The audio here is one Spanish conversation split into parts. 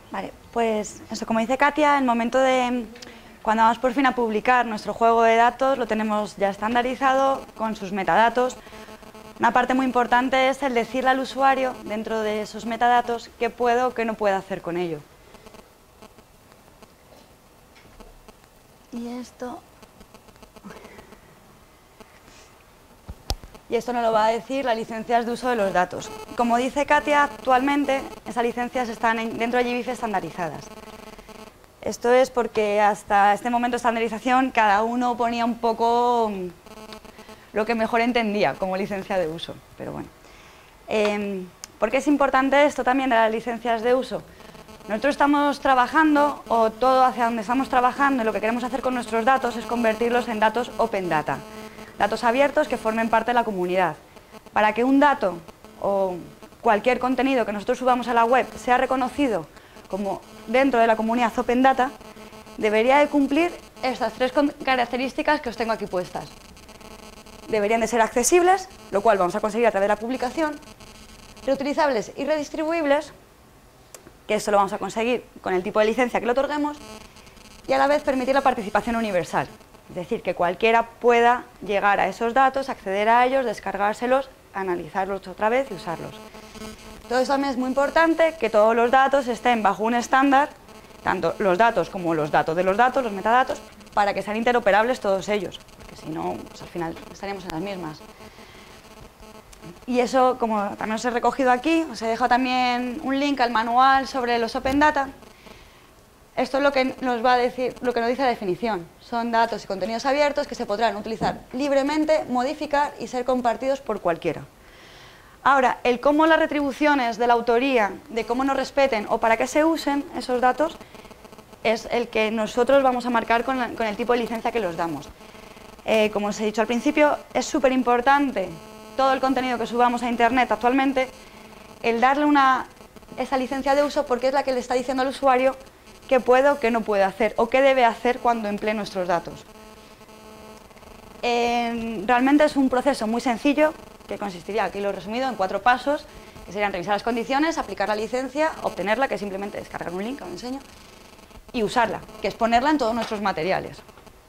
Vale, pues eso, como dice Katia, el momento de cuando vamos por fin a publicar nuestro juego de datos, lo tenemos ya estandarizado con sus metadatos. Una parte muy importante es el decirle al usuario, dentro de esos metadatos, qué puedo o qué no puedo hacer con ello. Y esto nos lo va a decir las licencias de uso de los datos. Como dice Katia, actualmente esas licencias están dentro de GBIF estandarizadas. Esto es porque hasta este momento de estandarización cada uno ponía un poco lo que mejor entendía como licencia de uso. Pero bueno, ¿por qué es importante esto también de las licencias de uso? Nosotros estamos trabajando, o todo hacia donde estamos trabajando, y lo que queremos hacer con nuestros datos es convertirlos en datos Open Data. Datos abiertos que formen parte de la comunidad. Para que un dato o cualquier contenido que nosotros subamos a la web sea reconocido como dentro de la comunidad Open Data, debería de cumplir estas tres características que os tengo aquí puestas. Deberían de ser accesibles, lo cual vamos a conseguir a través de la publicación, reutilizables y redistribuibles, que eso lo vamos a conseguir con el tipo de licencia que le otorguemos, y a la vez permitir la participación universal. Es decir, que cualquiera pueda llegar a esos datos, acceder a ellos, descargárselos, analizarlos otra vez y usarlos. Todo eso también es muy importante, que todos los datos estén bajo un estándar, tanto los datos como los datos de los datos, los metadatos, para que sean interoperables todos ellos, porque si no, pues al final estaríamos en las mismas. Y eso, como también os he recogido aquí, os he dejado también un link al manual sobre los Open Data. Esto es lo que nos va a decir, lo que nos dice la definición. Son datos y contenidos abiertos que se podrán utilizar libremente, modificar y ser compartidos por cualquiera. Ahora, el cómo las retribuciones de la autoría, de cómo nos respeten o para qué se usen esos datos, es el que nosotros vamos a marcar con el tipo de licencia que los damos. Como os he dicho al principio, es súper importante todo el contenido que subamos a Internet actualmente, el darle esa licencia de uso, porque es la que le está diciendo al usuario qué puede o qué no puede hacer, o qué debe hacer cuando emplee nuestros datos. Realmente es un proceso muy sencillo, que consistiría, aquí lo he resumido, en 4 pasos, que serían revisar las condiciones, aplicar la licencia, obtenerla, que es simplemente descargar un link, os enseño, y usarla, que es ponerla en todos nuestros materiales.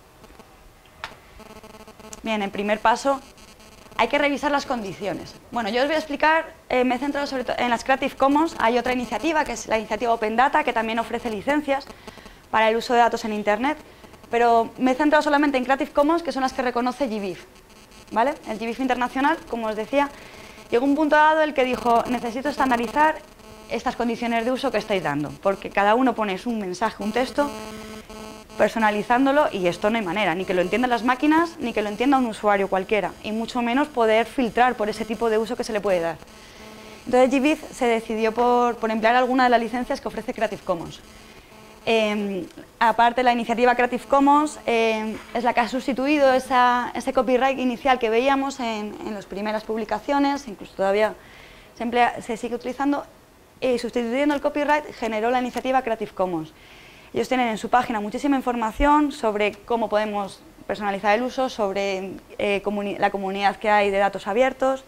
Bien, en primer paso, hay que revisar las condiciones. Bueno, yo os voy a explicar, me he centrado sobre todo en las Creative Commons. Hay otra iniciativa, que es la iniciativa Open Data, que también ofrece licencias para el uso de datos en Internet, pero me he centrado solamente en Creative Commons, que son las que reconoce GBIF, ¿vale? El GBIF internacional, como os decía, llegó un punto dado el que dijo, necesito estandarizar estas condiciones de uso que estáis dando, porque cada uno pone un mensaje, un texto, personalizándolo, y esto no hay manera, ni que lo entiendan las máquinas, ni que lo entienda un usuario cualquiera, y mucho menos poder filtrar por ese tipo de uso que se le puede dar. Entonces GBIF se decidió por emplear alguna de las licencias que ofrece Creative Commons. Aparte, la iniciativa Creative Commons es la que ha sustituido ese copyright inicial que veíamos en las primeras publicaciones, incluso todavía se sigue utilizando, y sustituyendo el copyright generó la iniciativa Creative Commons. Ellos tienen en su página muchísima información sobre cómo podemos personalizar el uso, sobre la comunidad que hay de datos abiertos,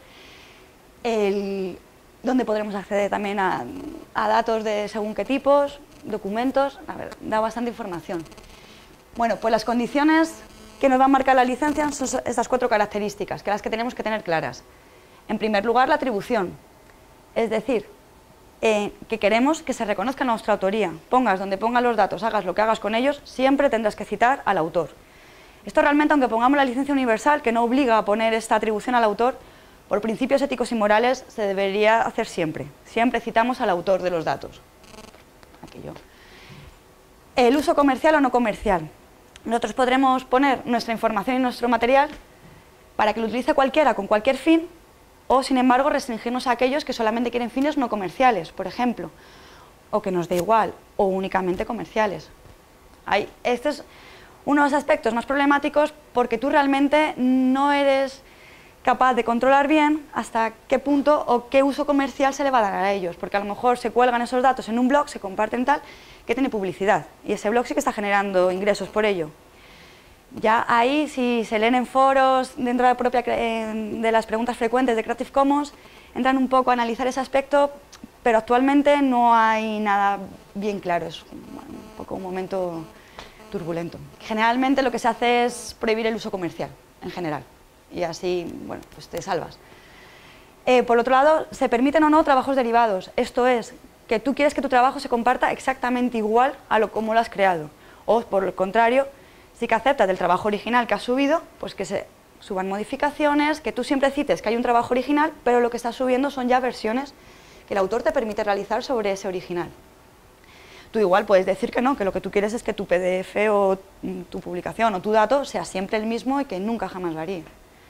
dónde podremos acceder también a datos de según qué tipos, documentos, a ver, da bastante información. Bueno, pues las condiciones que nos van a marcar la licencia son estas 4 características, que las que tenemos que tener claras. En primer lugar, la atribución, es decir, que queremos que se reconozca nuestra autoría. Pongas donde pongas los datos, hagas lo que hagas con ellos, siempre tendrás que citar al autor. Esto realmente, aunque pongamos la licencia universal, que no obliga a poner esta atribución al autor, por principios éticos y morales se debería hacer siempre. Siempre citamos al autor de los datos. Aquí yo. El uso comercial o no comercial. Nosotros podremos poner nuestra información y nuestro material para que lo utilice cualquiera con cualquier fin, o, sin embargo, restringirnos a aquellos que solamente quieren fines no comerciales, por ejemplo, o que nos dé igual, o únicamente comerciales. Este es uno de los aspectos más problemáticos, porque tú realmente no eres capaz de controlar bien hasta qué punto o qué uso comercial se le va a dar a ellos, porque a lo mejor se cuelgan esos datos en un blog, se comparten tal, que tiene publicidad, y ese blog sí que está generando ingresos por ello. Ya ahí, si se leen en foros, dentro de las preguntas frecuentes de Creative Commons, entran un poco a analizar ese aspecto, pero actualmente no hay nada bien claro, es un poco un momento turbulento. Generalmente lo que se hace es prohibir el uso comercial, en general, y así, bueno, pues te salvas. Por otro lado, se permiten o no trabajos derivados, esto es, que tú quieres que tu trabajo se comparta exactamente igual a como lo has creado, o por el contrario, sí que aceptas del trabajo original que has subido, pues que se suban modificaciones, que tú siempre cites que hay un trabajo original, pero lo que estás subiendo son ya versiones que el autor te permite realizar sobre ese original. Tú igual puedes decir que no, que lo que tú quieres es que tu PDF o tu publicación o tu dato sea siempre el mismo y que nunca jamás varíe.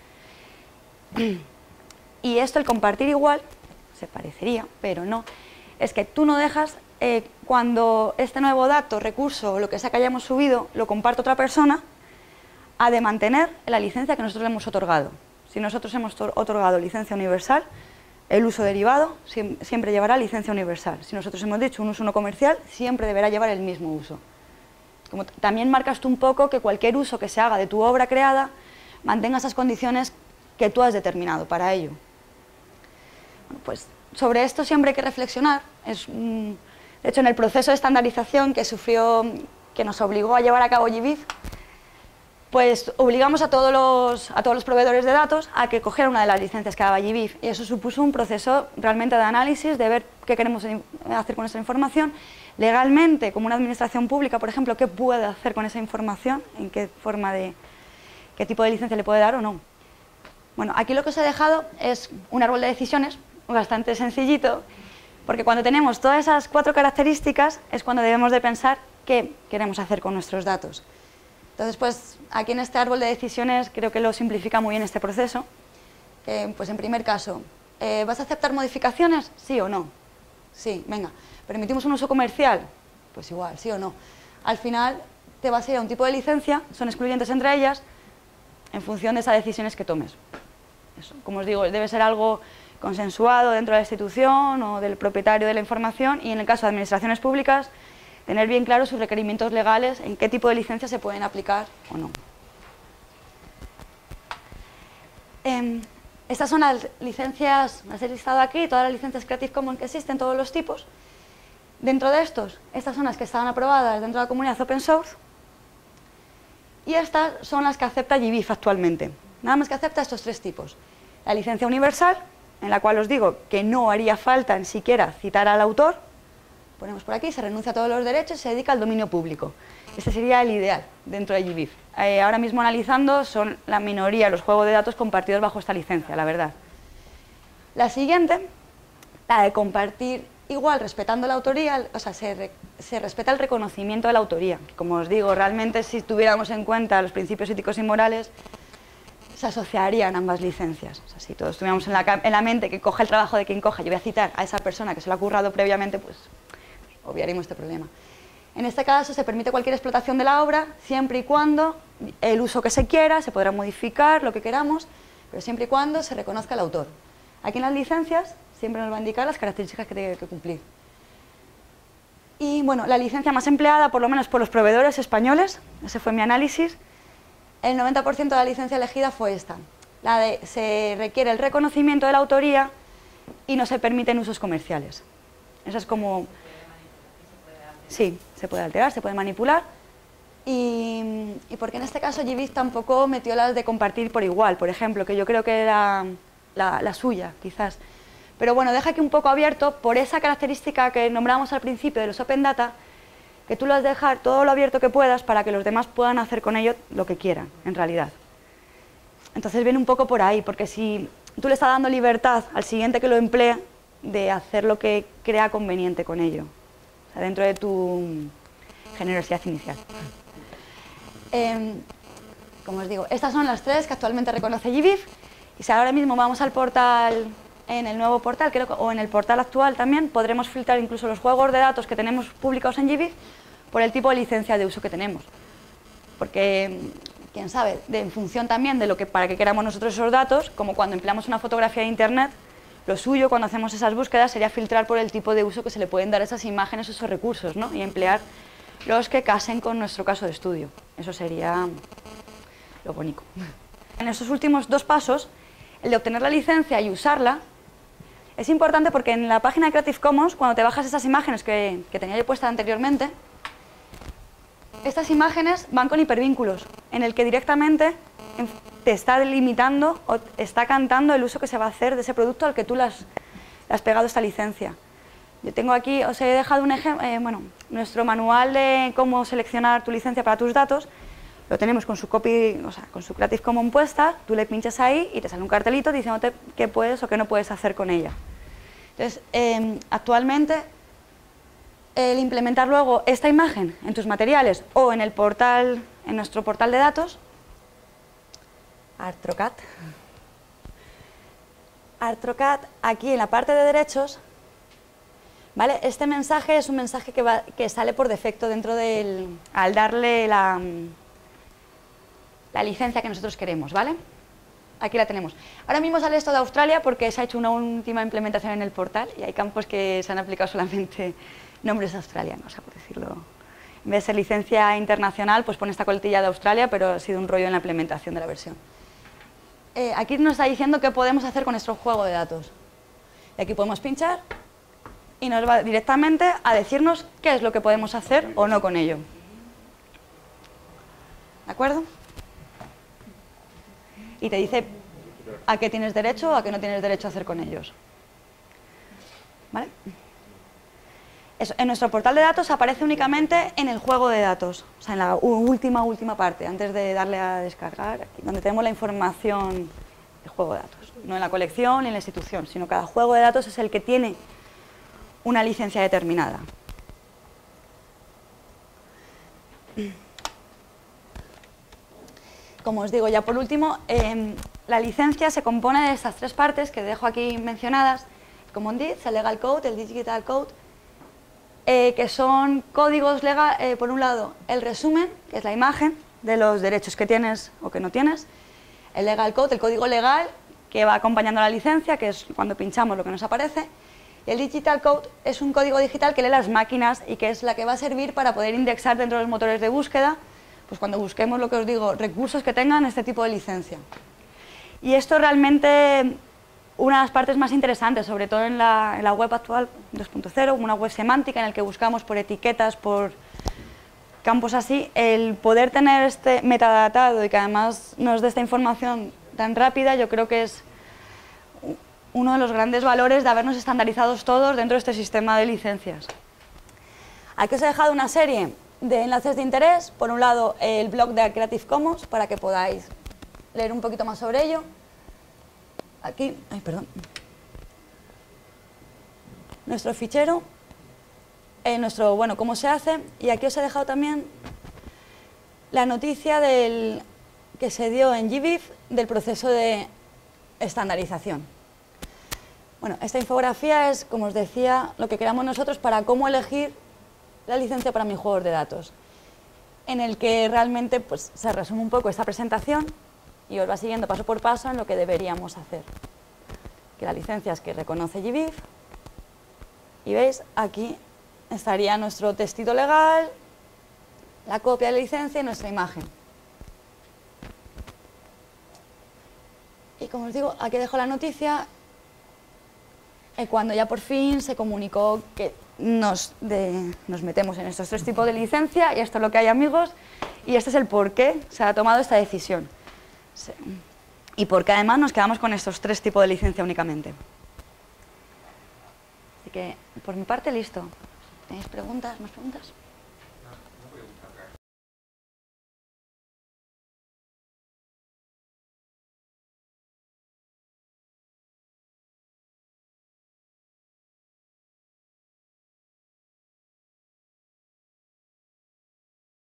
Y esto, el compartir igual, se parecería, pero no, es que tú no dejas, cuando este nuevo dato, recurso o lo que sea que hayamos subido, lo comparte otra persona, ha de mantener la licencia que nosotros le hemos otorgado. Si nosotros hemos otorgado licencia universal, el uso derivado siempre llevará licencia universal. Si nosotros hemos dicho un uso no comercial, siempre deberá llevar el mismo uso. Como también marcas tú un poco que cualquier uso que se haga de tu obra creada mantenga esas condiciones que tú has determinado para ello. Bueno, pues sobre esto siempre hay que reflexionar. De hecho, en el proceso de estandarización que nos obligó a llevar a cabo GBIF, pues obligamos a todos los proveedores de datos a que cogieran una de las licencias que daba GBIF, y eso supuso un proceso realmente de análisis, de ver qué queremos hacer con esa información, legalmente, como una administración pública, por ejemplo, qué puede hacer con esa información, en qué tipo de licencia le puede dar o no. Bueno, aquí lo que os he dejado es un árbol de decisiones bastante sencillito, porque cuando tenemos todas esas 4 características es cuando debemos de pensar qué queremos hacer con nuestros datos. Entonces, pues aquí en este árbol de decisiones creo que lo simplifica muy bien este proceso. Pues en primer caso, ¿vas a aceptar modificaciones? ¿Sí o no? Sí, venga. ¿Permitimos un uso comercial? Pues igual, sí o no. Al final te vas a ir a un tipo de licencia, son excluyentes entre ellas, en función de esas decisiones que tomes. Eso, como os digo, debe ser algo consensuado dentro de la institución o del propietario de la información, y en el caso de administraciones públicas, tener bien claros sus requerimientos legales, en qué tipo de licencias se pueden aplicar o no. Estas son las licencias, las he listado aquí, todas las licencias Creative Commons que existen, todos los tipos. Dentro de estas son las que estaban aprobadas dentro de la comunidad Open Source, y estas son las que acepta GBIF actualmente. Nada más que acepta estos 3 tipos. La licencia universal, en la cual os digo que no haría falta ni siquiera citar al autor, ponemos por aquí, se renuncia a todos los derechos y se dedica al dominio público. Este sería el ideal dentro de GBIF. Ahora mismo analizando, son la minoría los juegos de datos compartidos bajo esta licencia, la verdad. La siguiente, la de compartir igual, respetando la autoría, o sea, se respeta el reconocimiento de la autoría. Como os digo, realmente si tuviéramos en cuenta los principios éticos y morales, se asociarían ambas licencias. O sea, si todos tuviéramos en la mente que coja el trabajo de quien coja, yo voy a citar a esa persona que se lo ha currado previamente, pues obviaríamos este problema. En este caso se permite cualquier explotación de la obra, siempre y cuando el uso que se quiera, se podrá modificar lo que queramos, pero siempre y cuando se reconozca el autor. Aquí en las licencias siempre nos va a indicar las características que tiene que cumplir. Y bueno, la licencia más empleada, por lo menos por los proveedores españoles, ese fue mi análisis, el 90% de la licencia elegida fue esta, la de se requiere el reconocimiento de la autoría y no se permiten usos comerciales. Esa es como... Sí, se puede alterar, se puede manipular, y porque en este caso GBIF tampoco metió las de compartir por igual, por ejemplo, que yo creo que era la suya, quizás. Pero bueno, deja aquí un poco abierto por esa característica que nombramos al principio de los Open Data, que tú lo has de dejar todo lo abierto que puedas para que los demás puedan hacer con ello lo que quieran, en realidad. Entonces viene un poco por ahí, porque si tú le estás dando libertad al siguiente que lo emplee de hacer lo que crea conveniente con ello, o sea, dentro de tu generosidad inicial. Como os digo, estas son las 3 que actualmente reconoce GBIF, y si ahora mismo vamos al portal, en el nuevo portal, creo, o en el portal actual también, podremos filtrar incluso los juegos de datos que tenemos publicados en GBIF por el tipo de licencia de uso que tenemos. Porque, quién sabe, en función también de para qué queramos nosotros esos datos, como cuando empleamos una fotografía de internet, lo suyo cuando hacemos esas búsquedas sería filtrar por el tipo de uso que se le pueden dar a esas imágenes o esos recursos, ¿no? Y emplear los que casen con nuestro caso de estudio. Eso sería lo bonito. En esos últimos 2 pasos, el de obtener la licencia y usarla, Es importante porque en la página de Creative Commons, cuando te bajas esas imágenes que tenía yo puestas anteriormente, estas imágenes van con hipervínculos, en el que directamente te está delimitando o está cantando el uso que se va a hacer de ese producto al que tú le has pegado esta licencia. Yo tengo aquí, os he dejado un ejemplo, nuestro manual de cómo seleccionar tu licencia para tus datos, lo tenemos con su copy, o sea, con su Creative Commons puesta, tú le pinchas ahí y te sale un cartelito diciéndote qué puedes o qué no puedes hacer con ella. Entonces, actualmente, el implementar luego esta imagen en tus materiales o en el portal, en nuestro portal de datos, Artrocat, aquí en la parte de derechos, ¿vale? Este mensaje es un mensaje que sale por defecto dentro del, al darle la licencia que nosotros queremos, ¿vale? Aquí la tenemos. Ahora mismo sale esto de Australia porque se ha hecho una última implementación en el portal y hay campos que se han aplicado solamente nombres australianos, o sea, por decirlo. En vez de ser licencia internacional, pues pone esta coletilla de Australia, pero ha sido un rollo en la implementación de la versión. Aquí nos está diciendo qué podemos hacer con nuestro juego de datos. Y aquí podemos pinchar y nos va directamente a decirnos qué es lo que podemos hacer o no con ello. ¿De acuerdo? Y te dice a qué tienes derecho o a qué no tienes derecho a hacer con ellos. ¿Vale? Eso, en nuestro portal de datos aparece únicamente en el juego de datos, o sea, en la última parte, antes de darle a descargar, aquí, donde tenemos la información del juego de datos. No en la colección ni en la institución, sino cada juego de datos es el que tiene una licencia determinada. Como os digo, ya por último, la licencia se compone de estas tres partes que dejo aquí mencionadas, el Common Deeds, el Legal Code, el Digital Code, que son códigos legales, por un lado, el resumen, que es la imagen de los derechos que tienes o que no tienes, el Legal Code, el código legal, que va acompañando a la licencia, que es cuando pinchamos lo que nos aparece, y el Digital Code es un código digital que lee las máquinas y que es la que va a servir para poder indexar dentro de los motores de búsqueda, pues cuando busquemos, lo que os digo, recursos que tengan este tipo de licencia. Y esto realmente, una de las partes más interesantes, sobre todo en la web actual 2.0, una web semántica en la que buscamos por etiquetas, por campos así, el poder tener este metadatado y que además nos dé esta información tan rápida, yo creo que es uno de los grandes valores de habernos estandarizados todos dentro de este sistema de licencias. Aquí os he dejado una serie de enlaces de interés, por un lado el blog de Creative Commons para que podáis leer un poquito más sobre ello. Aquí, nuestro fichero, cómo se hace, y aquí os he dejado también la noticia que se dio en GBIF del proceso de estandarización. Bueno, esta infografía es, como os decía, lo que creamos nosotros para cómo elegir la licencia para mis juegos de datos, en el que realmente pues, se resume un poco esta presentación y os va siguiendo paso por paso en lo que deberíamos hacer. Que la licencia es que reconoce GBIF y veis, aquí estaría nuestro textito legal, la copia de la licencia y nuestra imagen. Y como os digo, aquí dejo la noticia. Cuando ya por fin se comunicó que nos metemos en estos tres tipos de licencia, y esto es lo que hay, amigos, y este es el por qué se ha tomado esta decisión. Y porque además nos quedamos con estos tres tipos de licencia únicamente. Así que, por mi parte, listo. ¿Tenéis preguntas? ¿Más preguntas?